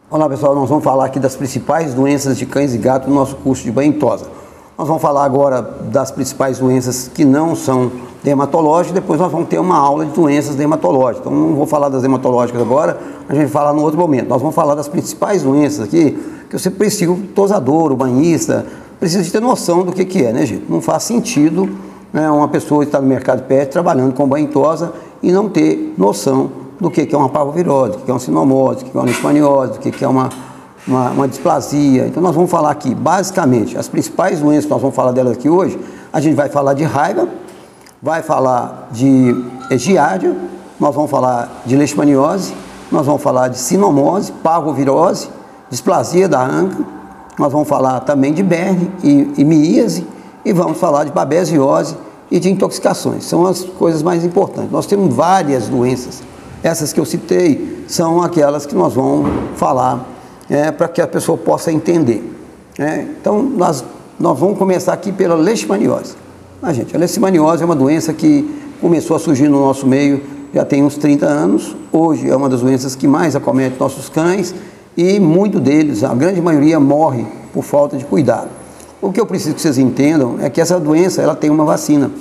Olá pessoal, nós vamos falar aqui das principais doenças de cães e gatos no nosso curso de banho e tosa. Nós vamos falar agora das principais doenças que não são dermatológicas, depois nós vamos ter uma aula de doenças dermatológicas. Então não vou falar das dermatológicas agora, a gente vai falar no outro momento. Nós vamos falar das principais doenças aqui, que você precisa, o tosador, o banhista, precisa de ter noção do que é, né, gente? Não faz sentido, né, uma pessoa estar no mercado pet trabalhando com banho e tosa e não ter noção do que é uma parvovirose, do que é uma sinomose, do que é uma leishmaniose, do que é uma displasia. Então nós vamos falar aqui, basicamente, as principais doenças que nós vamos falar delas aqui hoje. A gente vai falar de raiva, vai falar de giardia, nós vamos falar de leishmaniose, nós vamos falar de sinomose, parvovirose, displasia da anca, nós vamos falar também de berne e miíase, e vamos falar de babesiose e de intoxicações. São as coisas mais importantes. Nós temos várias doenças. Essas que eu citei são aquelas que nós vamos falar para que a pessoa possa entender. Então, nós vamos começar aqui pela leishmaniose. Gente, a leishmaniose é uma doença que começou a surgir no nosso meio já tem uns 30 anos. Hoje é uma das doenças que mais acomete nossos cães e muito deles, a grande maioria, morre por falta de cuidado. O que eu preciso que vocês entendam é que essa doença ela tem uma vacina.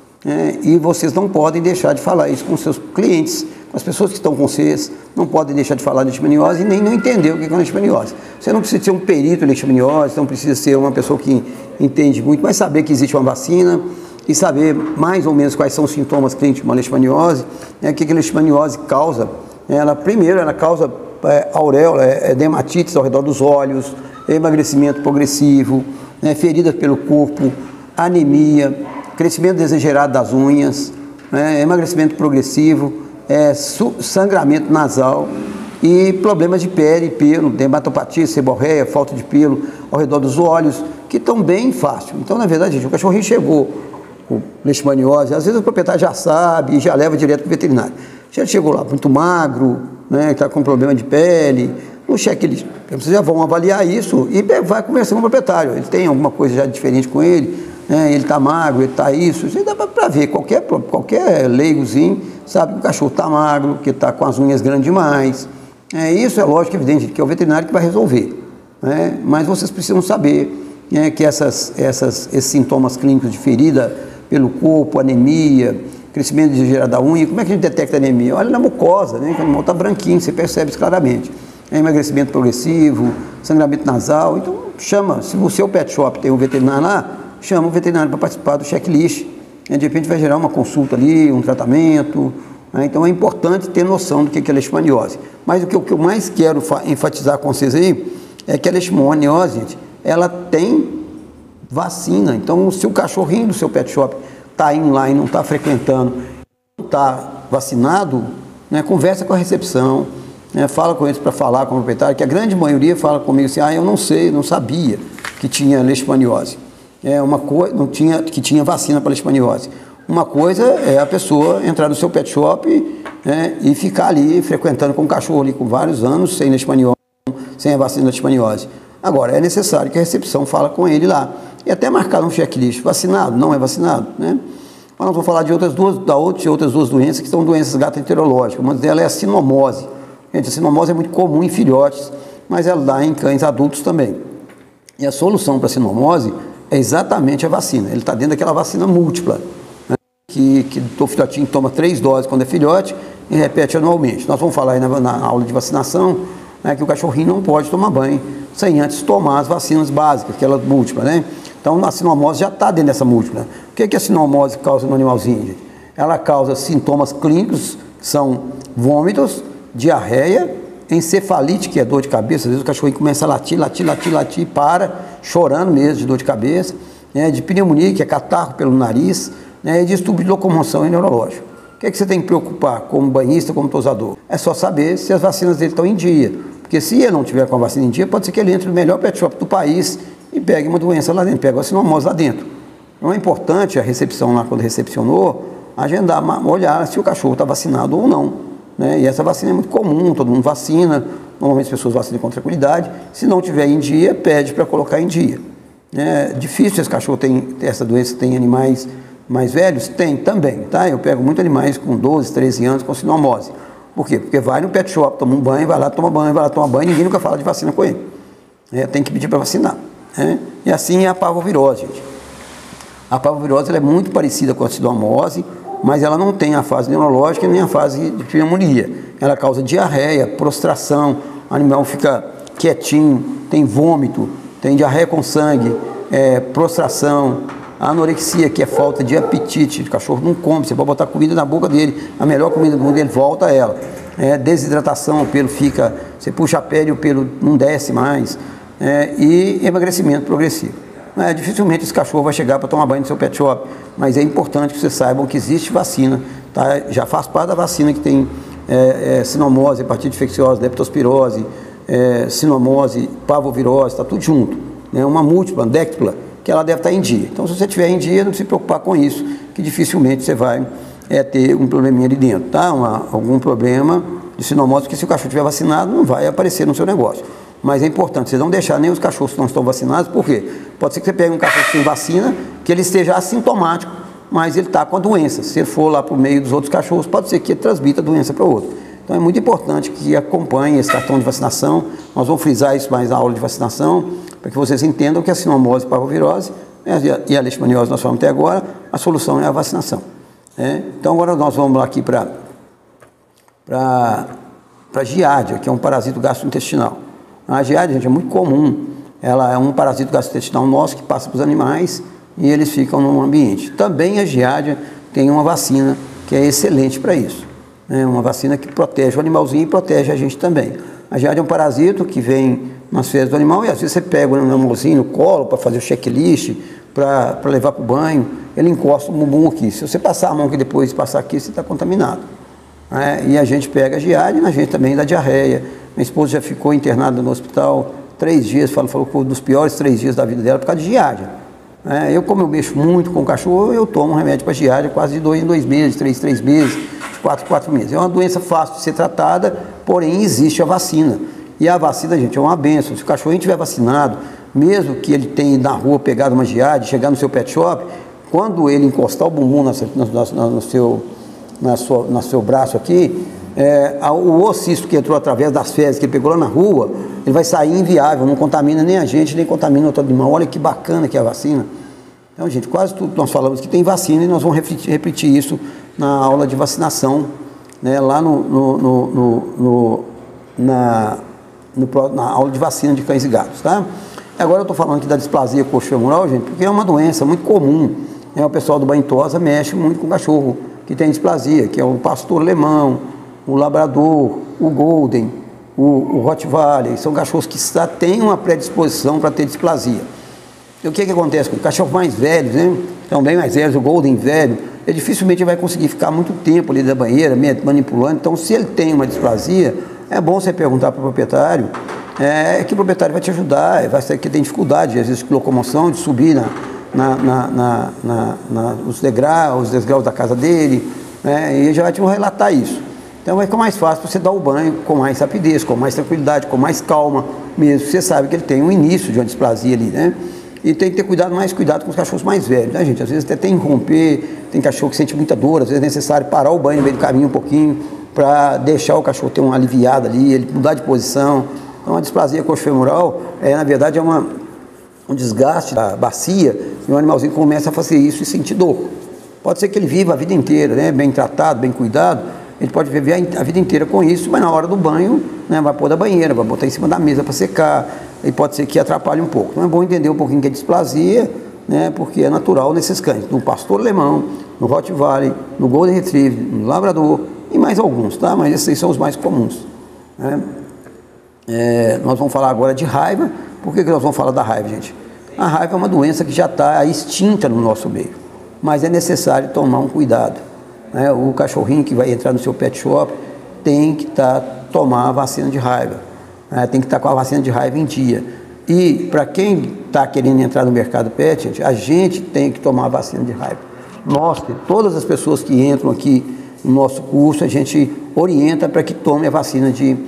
E vocês não podem deixar de falar isso com seus clientes, com as pessoas que estão com vocês, não podem deixar de falar de leishmaniose e nem não entender o que é uma leishmaniose. Você não precisa ser um perito em leishmaniose, não precisa ser uma pessoa que entende muito, mas saber que existe uma vacina e saber mais ou menos quais são os sintomas clínicos de uma leishmaniose, o que a leishmaniose causa. Primeiro, ela causa auréola, dermatites ao redor dos olhos, emagrecimento progressivo, feridas pelo corpo, anemia, crescimento exagerado das unhas, emagrecimento progressivo, sangramento nasal e problemas de pele, pelo, dermatopatia, seborreia, falta de pelo ao redor dos olhos, que estão bem fácil. Então, na verdade, gente, o cachorrinho chegou com leishmaniose, às vezes o proprietário já sabe e já leva direto para o veterinário. Já chegou lá muito magro, está com problema de pele, no checklist, vocês já vão avaliar isso e vai conversar com o proprietário. Ele tem alguma coisa já diferente com ele, ele está magro, ele está isso dá para ver, qualquer leigozinho sabe que o cachorro está magro, que está com as unhas grandes demais. Isso é lógico, evidente, que é o veterinário que vai resolver. Mas vocês precisam saber que esses sintomas clínicos de ferida pelo corpo, anemia, crescimento exagerado da unha, como é que a gente detecta a anemia? Olha na mucosa, que o animal está branquinho, você percebe isso claramente. Emagrecimento progressivo, sangramento nasal. Então chama, se o seu pet shop tem um veterinário lá, chama o veterinário para participar do checklist. De repente vai gerar uma consulta ali, um tratamento. Então é importante ter noção do que é leishmaniose. Mas o que eu mais quero enfatizar com vocês aí é que a leishmaniose, gente, ela tem vacina. Então, se o cachorrinho do seu pet shop está indo lá e não está frequentando, não está vacinado, conversa com a recepção, fala com eles para falar com o proprietário, que a grande maioria fala comigo assim, eu não sei, não sabia que tinha leishmaniose. Que tinha vacina para leishmaniose. Uma coisa é a pessoa entrar no seu pet shop e ficar ali frequentando com o cachorro ali com vários anos sem leishmaniose, sem a vacina da leishmaniose. Agora, é necessário que a recepção fale com ele lá e até marcar um checklist, vacinado, não é vacinado, Mas nós vamos falar de outras duas doenças que são doenças gastroenterológicas. Uma delas é a sinomose. Gente, a sinomose é muito comum em filhotes, mas ela dá em cães adultos também. E a solução para a sinomose é exatamente a vacina. Ele está dentro daquela vacina múltipla, que o filhotinho toma 3 doses quando é filhote e repete anualmente. Nós vamos falar aí na aula de vacinação, que o cachorrinho não pode tomar banho sem antes tomar as vacinas básicas, aquela múltipla, Então a sinomose já está dentro dessa múltipla. O que a sinomose causa no animalzinho, gente? Ela causa sintomas clínicos, que são vômitos, diarreia, encefalite, que é dor de cabeça. Às vezes o cachorrinho começa a latir, para, chorando mesmo de dor de cabeça, de pneumonia, que é catarro pelo nariz, e distúrbio de locomoção e neurológico. O que você tem que preocupar como banhista, como tosador? É só saber se as vacinas dele estão em dia. Porque se ele não tiver com a vacina em dia, pode ser que ele entre no melhor pet shop do país e pegue uma doença lá dentro, pegue a sinomose lá dentro. Então é importante a recepção lá, quando recepcionou, agendar, olhar se o cachorro está vacinado ou não. E essa vacina é muito comum, todo mundo vacina, normalmente as pessoas vacinam com tranquilidade. Se não tiver em dia, pede para colocar em dia. É difícil esse cachorro ter essa doença, tem animais mais velhos? Tem também, Eu pego muitos animais com 12, 13 anos com sinomose. Por quê? Porque vai no pet shop, toma um banho, vai lá, toma banho, vai lá, toma banho, ninguém nunca fala de vacina com ele. Tem que pedir para vacinar. E assim é a parvovirose, gente. A parvovirose ela é muito parecida com a pseudomose, mas ela não tem a fase neurológica nem a fase de pneumonia. Ela causa diarreia, prostração, o animal fica quietinho, tem vômito, tem diarreia com sangue, prostração, anorexia, que é falta de apetite, o cachorro não come, você pode botar comida na boca dele, a melhor comida do mundo, ele volta a ela. Desidratação, o pelo fica, você puxa a pele, o pelo não desce mais, e emagrecimento progressivo. Dificilmente esse cachorro vai chegar para tomar banho no seu pet shop, mas é importante que vocês saibam que existe vacina, tá? Já faz parte da vacina que tem sinomose, hepatite infecciosa, leptospirose, sinomose, parvovirose, está tudo junto. Uma múltipla, déctupla, que ela deve estar em dia. Então, se você estiver em dia, não se preocupar com isso, que dificilmente você vai ter um probleminha ali dentro, tá? Algum problema de sinomose, porque se o cachorro estiver vacinado, não vai aparecer no seu negócio. Mas é importante, vocês não deixar nem os cachorros que não estão vacinados, por quê? Pode ser que você pegue um cachorro sem vacina, que ele esteja assintomático, mas ele está com a doença. Se ele for lá para o meio dos outros cachorros, pode ser que ele transmita a doença para o outro. Então é muito importante que acompanhe esse cartão de vacinação. Nós vamos frisar isso mais na aula de vacinação, para que vocês entendam que a sinomose, parvovirose e a leishmaniose nós falamos até agora, a solução é a vacinação. Então agora nós vamos lá aqui para a giardia, que é um parasito gastrointestinal. A giardia, gente, é muito comum. Ela é um parasito gastrointestinal nosso que passa para os animais e eles ficam no ambiente. Também a giardia tem uma vacina que é excelente para isso. Uma vacina que protege o animalzinho e protege a gente também. A giardia é um parasito que vem nas fezes do animal e às vezes você pega o animalzinho no colo para fazer o checklist, para levar para o banho, ele encosta o bumbum aqui. Se você passar a mão aqui depois passar aqui, você está contaminado. E a gente pega a giardia e a gente também dá diarreia. Minha esposa já ficou internada no hospital 3 dias, falou que foi um dos piores 3 dias da vida dela por causa de giardia. Como eu mexo muito com o cachorro, eu tomo um remédio para giardia quase de 2 em 2 meses, 3 em 3 meses, 4 em 4 meses. É uma doença fácil de ser tratada, porém existe a vacina. E a vacina, gente, é uma benção. Se o cachorrinho estiver vacinado, mesmo que ele tenha na rua pegado uma giardia, chegar no seu pet shop, quando ele encostar o bumbum no seu braço aqui, o oocisto que entrou através das fezes que ele pegou lá na rua, ele vai sair inviável, não contamina nem a gente, nem contamina outro animal. Olha que bacana que é a vacina. Então, gente, quase tudo que nós falamos que tem vacina e nós vamos repetir isso na aula de vacinação, lá na aula de vacina de cães e gatos, tá? Agora eu estou falando aqui da displasia coxofemoral, gente, porque é uma doença muito comum. O pessoal do banho tosa mexe muito com o cachorro que tem displasia, que é o pastor alemão, o labrador, o golden, o rottweiler. São cachorros que já têm uma predisposição para ter displasia. E o que acontece com os cachorros mais velhos, são bem mais velhos, o golden velho, ele dificilmente vai conseguir ficar muito tempo ali da banheira, manipulando. Então, se ele tem uma displasia, é bom você perguntar para o proprietário, que o proprietário vai te ajudar, vai ser que tem dificuldade, às vezes, de locomoção, de subir os degraus da casa dele, e ele já vai te relatar isso. Então vai ficar mais fácil você dar o banho com mais rapidez, com mais tranquilidade, com mais calma, mesmo. Você sabe que ele tem um início de uma displasia ali, E tem que ter mais cuidado com os cachorros mais velhos, gente? Às vezes até tem que romper, tem cachorro que sente muita dor, às vezes é necessário parar o banho no meio do caminho um pouquinho, para deixar o cachorro ter uma aliviada ali, ele mudar de posição. Então a displasia coxofemoral, na verdade, é um desgaste da bacia, e o animalzinho começa a fazer isso e sentir dor. Pode ser que ele viva a vida inteira, bem tratado, bem cuidado, ele pode viver a vida inteira com isso, mas na hora do banho, vai pôr da banheira, vai botar em cima da mesa para secar, e pode ser que atrapalhe um pouco. Então é bom entender um pouquinho que é displasia, porque é natural nesses cães, no pastor alemão, no rottweiler, no golden retriever, no labrador e mais alguns, tá? Mas esses são os mais comuns. Nós vamos falar agora de raiva. Por que nós vamos falar da raiva, gente? A raiva é uma doença que já está extinta no nosso meio, mas é necessário tomar um cuidado. O cachorrinho que vai entrar no seu pet shop tem que tomar a vacina de raiva, tem que estar com a vacina de raiva em dia. E para quem está querendo entrar no mercado pet, gente, a gente tem que tomar a vacina de raiva. Todas as pessoas que entram aqui no nosso curso, a gente orienta para que tome a vacina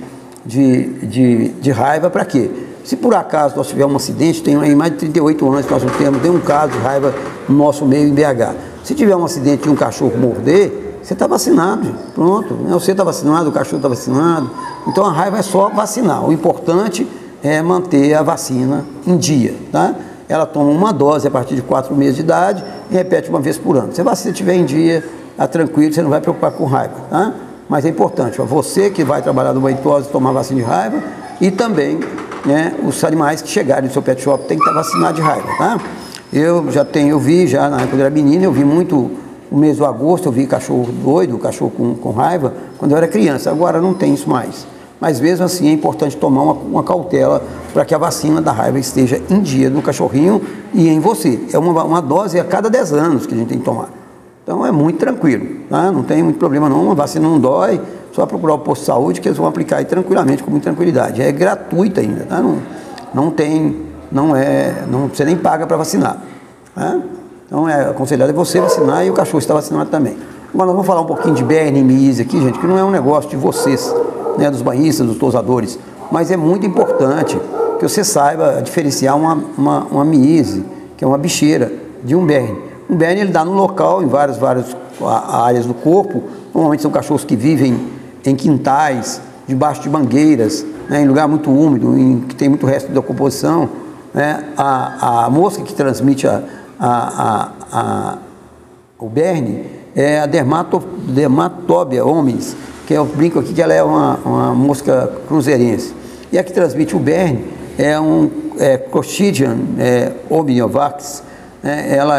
de raiva. Para quê? Se por acaso nós tivermos um acidente, tem aí mais de 38 anos que nós não temos um caso de raiva no nosso meio em BH. Se tiver um acidente de um cachorro morder, Você está vacinado, pronto. Você está vacinado, o cachorro está vacinado. Então a raiva é só vacinar. O importante é manter a vacina em dia, tá? Ela toma uma dose a partir de 4 meses de idade e repete uma vez por ano. Se a vacina estiver em dia, tá tranquilo, você não vai preocupar com raiva, tá? Mas é importante, você que vai trabalhar no banho tosa tomar vacina de raiva e também, né, os animais que chegarem no seu pet shop tem que estar vacinados de raiva, tá? Eu vi já na época que eu era menino, eu vi muito no mês do agosto, eu vi cachorro doido, cachorro com raiva, quando eu era criança. Agora não tem isso mais. Mas mesmo assim é importante tomar uma cautela para que a vacina da raiva esteja em dia no cachorrinho e em você. É uma dose a cada 10 anos que a gente tem que tomar. Então é muito tranquilo, tá? Não tem muito problema não, a vacina não dói, só procurar o posto de saúde que eles vão aplicar aí tranquilamente, com muita tranquilidade. É gratuita ainda, tá? Você nem paga para vacinar, tá? Então é aconselhado você vacinar e o cachorro está vacinado também. Agora nós vamos falar um pouquinho de BN, MIS aqui, gente, que não é um negócio de vocês, né, dos banhistas, dos tosadores, mas é muito importante que você saiba diferenciar uma MIS, que é uma bicheira, de um BN. Um BN ele dá no local, em várias áreas do corpo. Normalmente são cachorros que vivem em quintais, debaixo de mangueiras, né, em lugar muito úmido, que tem muito resto da composição, né. A mosca que transmite o berne é a Dermatobia hominis, que eu brinco aqui que ela é uma mosca cruzeirense. E a que transmite o berne é um Clostridium hominiovax, né. Ela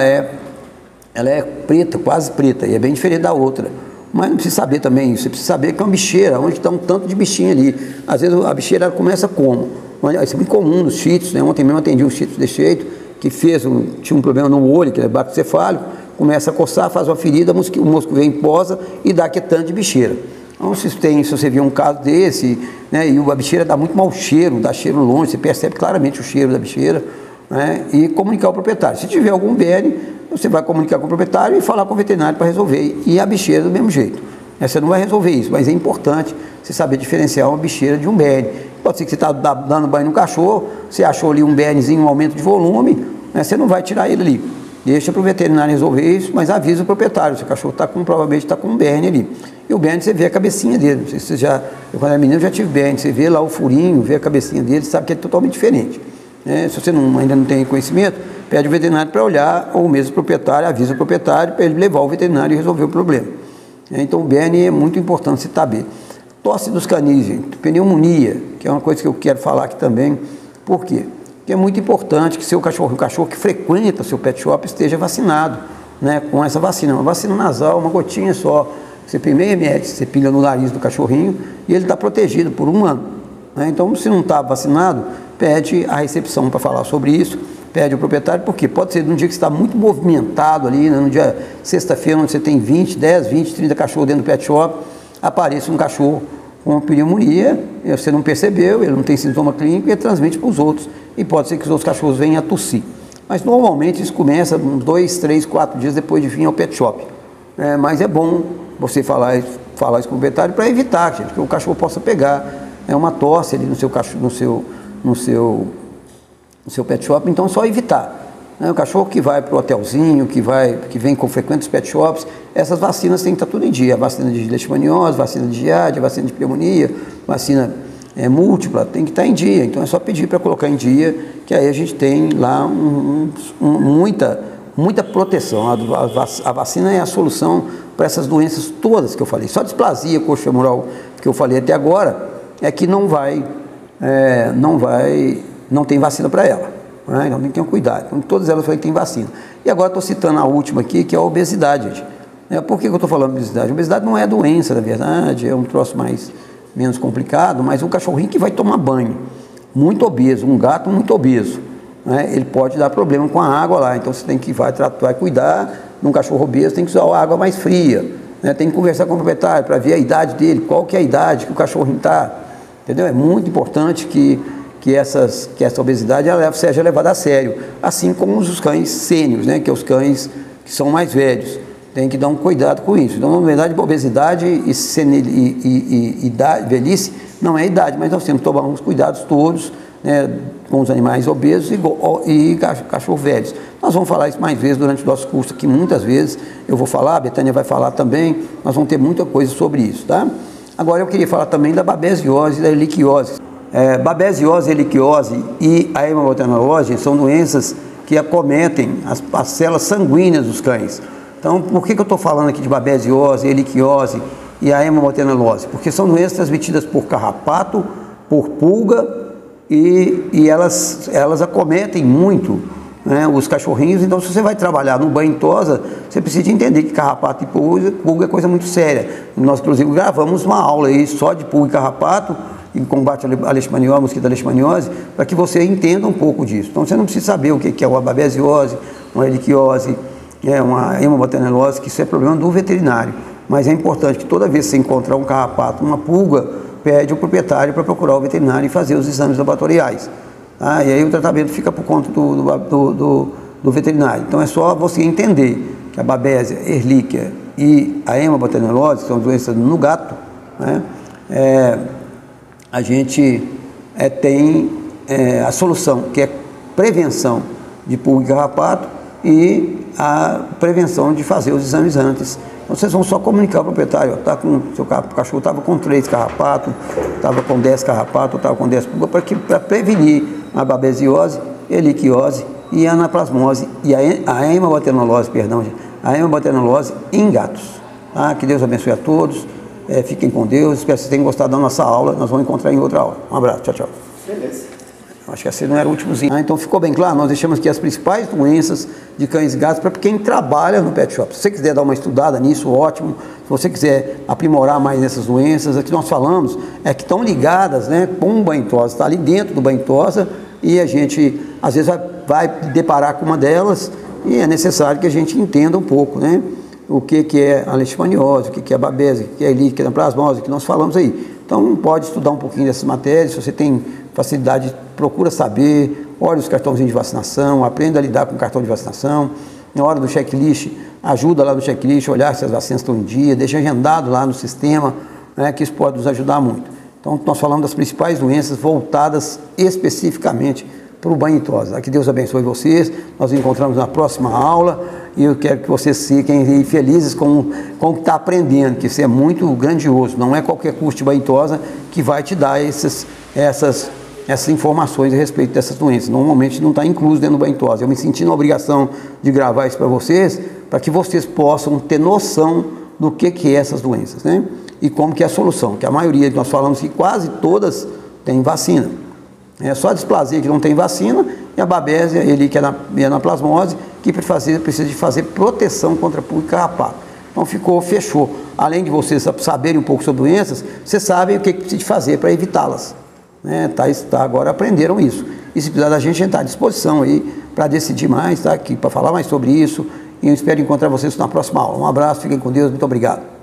é preta, quase preta, e é bem diferente da outra. Mas não precisa saber também isso, você precisa saber que é uma bicheira, onde está um tanto de bichinho ali. Às vezes a bicheira ela começa como? Isso é muito comum nos shih tzus, né? Ontem mesmo eu atendi um shih tzu desse jeito, que tinha um problema no olho, que é bactocefálico, começa a coçar, faz uma ferida, o mosco vem, posa e dá aquele tanto de bicheira. Então se você viu um caso desse, né, e a bicheira dá muito mau cheiro, dá cheiro longe, você percebe claramente o cheiro da bicheira, né, e comunicar ao proprietário. Se tiver algum BN, você vai comunicar com o proprietário e falar com o veterinário para resolver. E a bicheira do mesmo jeito. Você não vai resolver isso, mas é importante você saber diferenciar uma bicheira de um BN. Pode ser que você está dando banho no cachorro, você achou ali um BNzinho, um aumento de volume, né, você não vai tirar ele ali. Deixa para o veterinário resolver isso, mas avisa o proprietário. Se o cachorro provavelmente está com um BN ali. E o BN você vê a cabecinha dele. Não sei se eu quando era menino, já tive BN. Você vê lá o furinho, vê a cabecinha dele, sabe que é totalmente diferente. Se você ainda não tem conhecimento, pede o veterinário para olhar, ou mesmo o proprietário, avisa o proprietário para ele levar o veterinário e resolver o problema. Então o BN é muito importante você saber. Tosse dos canis, gente, pneumonia, que é uma coisa que eu quero falar aqui também. Por quê? Porque é muito importante que o cachorro que frequenta seu pet shop esteja vacinado, né, com essa vacina. Uma vacina nasal, uma gotinha só, você põe meio ml, você pilha no nariz do cachorrinho e ele está protegido por 1 ano. Né? Então, se não está vacinado, pede a recepção para falar sobre isso, pede ao proprietário, porque pode ser num dia que você está muito movimentado ali, né, no dia sexta-feira, onde você tem 10, 20, 30 cachorros dentro do pet shop, apareça um cachorro com pneumonia, você não percebeu, ele não tem sintoma clínico e ele transmite para os outros. E pode ser que os outros cachorros venham a tossir. Mas normalmente isso começa uns 2, 3, 4 dias depois de vir ao pet shop. Mas é bom você falar isso com o proprietário para evitar, gente, que o cachorro possa pegar uma tosse ali no seu pet shop. Então é só evitar. O cachorro que vai para o hotelzinho, que vem com frequentes pet shops, essas vacinas têm que estar tudo em dia. A vacina de leishmaniose, vacina de giardia, vacina de pneumonia, vacina múltipla, tem que estar em dia. Então é só pedir para colocar em dia, que aí a gente tem lá muita proteção. A vacina é a solução para essas doenças todas que eu falei. Só displasia coxofemoral que eu falei até agora é que não tem vacina para ela. Então tem que ter um cuidado. Então, todas elas tem vacina. E agora estou citando a última aqui, que é a obesidade, gente. Por que eu estou falando de obesidade? A obesidade não é doença, na verdade, é um troço menos complicado, mas um cachorrinho que vai tomar banho, muito obeso, um gato muito obeso, ele pode dar problema com a água lá. Então você tem que vai cuidar de um cachorro obeso, tem que usar a água mais fria, tem que conversar com o proprietário para ver a idade dele, qual que é a idade que o cachorrinho está, entendeu? É muito importante que essa obesidade seja levada a sério, assim como os cães sêniores, que é os cães que são mais velhos. Tem que dar um cuidado com isso. Então, na verdade, obesidade e velhice não é idade, mas nós temos que tomar uns cuidados todos, com os animais obesos e cachorros velhos. Nós vamos falar isso mais vezes durante o nosso curso aqui, muitas vezes eu vou falar, a Betânia vai falar também, nós vamos ter muita coisa sobre isso, tá? Agora eu queria falar também da babesiose e da erliquiose. Babesiose, erliquiose e a hemoglobinurinose são doenças que acometem as células sanguíneas dos cães. Então, por que eu estou falando aqui de babesiose, erliquiose e a hemoglobinurinose? Porque são doenças transmitidas por carrapato, por pulga e elas acometem muito, né, os cachorrinhos. Então, se você vai trabalhar no banho tosa, você precisa entender que carrapato e pulga é coisa muito séria. Nós, inclusive, gravamos uma aula aí só de pulga e carrapato, em combate à leishmaniose, mosquito da leishmaniose, para que você entenda um pouco disso. Então, você não precisa saber o que é uma babesiose, uma erliquiose, uma hemoglobinurinose, que isso é problema do veterinário. Mas é importante que toda vez que você encontrar um carrapato, uma pulga, pede o proprietário para procurar o veterinário e fazer os exames laboratoriais. Tá? E aí o tratamento fica por conta do veterinário. Então, é só você entender que a babésia, erlíquia e a hemoglobinurinose, que são doenças no gato, né? A gente tem a solução, que é prevenção de pulga e carrapato e a prevenção de fazer os exames antes. Então, vocês vão só comunicar ao proprietário, seu cachorro estava com 3 carrapatos, estava com 10 carrapatos, estava com 10 pulgas, para prevenir a babesiose, erliquiose e a anaplasmose e a hemoglobinurinose, a hemoglobinurinose em gatos. Tá? Que Deus abençoe a todos. Fiquem com Deus, espero que vocês tenham gostado da nossa aula. Nós vamos encontrar em outra aula. Um abraço, tchau, tchau. Beleza. Acho que esse não era o últimozinho. Então ficou bem claro, nós deixamos aqui as principais doenças de cães e gatos para quem trabalha no pet shop. Se você quiser dar uma estudada nisso, ótimo. Se você quiser aprimorar mais nessas doenças, aqui nós falamos que estão ligadas, né, com o banho tosa, está ali dentro do banho tosa, e a gente às vezes vai deparar com uma delas e é necessário que a gente entenda um pouco, né? O que é a leishmaniose, o que é a babésia, o que é a erlíquia, a anaplasmose, que nós falamos aí. Então, pode estudar um pouquinho dessas matérias. Se você tem facilidade, procura saber, olha os cartãozinhos de vacinação, aprenda a lidar com o cartão de vacinação. Na hora do checklist, ajuda lá no checklist, olhar se as vacinas estão em dia, deixa agendado lá no sistema, né, que isso pode nos ajudar muito. Então, nós falamos das principais doenças voltadas especificamente para o banho tosa. Que Deus abençoe vocês. Nós nos encontramos na próxima aula e eu quero que vocês fiquem felizes com o que está aprendendo, que isso é muito grandioso. Não é qualquer curso de banho tosa que vai te dar essas informações a respeito dessas doenças. Normalmente não está incluso dentro do banho tosa. Eu me senti na obrigação de gravar isso para vocês, para que vocês possam ter noção do que é essas doenças, né? E como que é a solução, que a maioria que nós falamos que quase todas têm vacina. É só a displasia que não tem vacina e a babésia, erlíquia e a anaplasmose, que precisa de fazer proteção contra pulga e carrapato. Então fechou. Além de vocês saberem um pouco sobre doenças, vocês sabem o que precisa de fazer para evitá-las. Né? Agora aprenderam isso. E se precisar da gente está à disposição aí para decidir mais, tá? Aqui para falar mais sobre isso. E eu espero encontrar vocês na próxima aula. Um abraço, fiquem com Deus, muito obrigado.